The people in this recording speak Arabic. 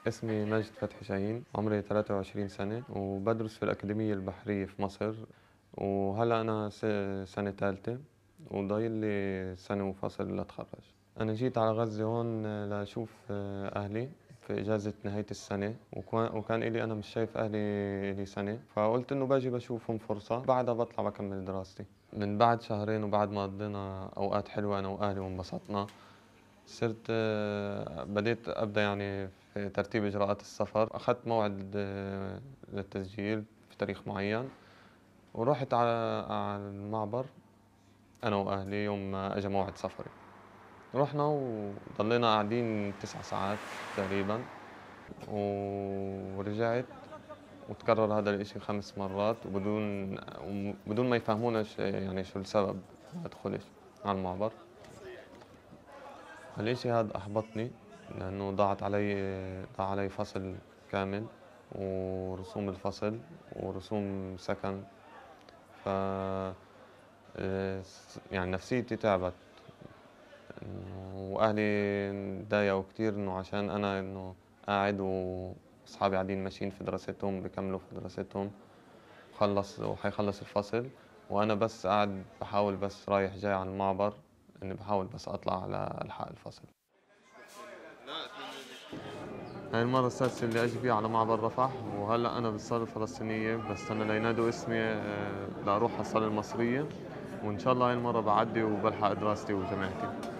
اسمي مجد فتحي شاهين، عمري 23 سنة وبدرس في الأكاديمية البحرية في مصر. وهلأ أنا سنة ثالثة وضايل لي سنة وفصل لأتخرج. أنا جيت على غزة هون لأشوف أهلي في إجازة نهاية السنة، وكان إلي أنا مش شايف أهلي لي سنة، فقلت إنه باجي بشوفهم فرصة، بعدها بطلع بكمل دراستي. من بعد شهرين وبعد ما قضينا أوقات حلوة أنا وأهلي وانبسطنا، صرت بديت أبدأ يعني في ترتيب إجراءات السفر. أخذت موعد للتسجيل في تاريخ معين، ورحت على المعبر أنا وأهلي يوم ما أجا موعد سفري. رحنا وضلينا قاعدين 9 ساعات تقريبا، ورجعت وتكرر هذا الإشي 5 مرات وبدون ما يفهمونا يعني شو السبب ما أدخلش على المعبر. الإشي هذا أحبطني لأنه ضاع علي فصل كامل ورسوم الفصل ورسوم سكن. ف يعني نفسيتي تعبت، وأهلي تضايقوا كتير إنه عشان أنا إنه قاعد وأصحابي قاعدين ماشيين في دراستهم بيكملوا في دراستهم وحيخلص الفصل، وأنا بس قاعد بحاول بس رايح جاي على المعبر إني بحاول بس أطلع على ألحق الفصل. هاي المرة السادسة اللي أجي فيها على معبر رفح، وهلأ أنا بالصالة الفلسطينية بستنى لينادوا اسمي لأروح على الصالة المصرية، وإن شاء الله هاي المرة بعدي وبلحق دراستي وجامعتي.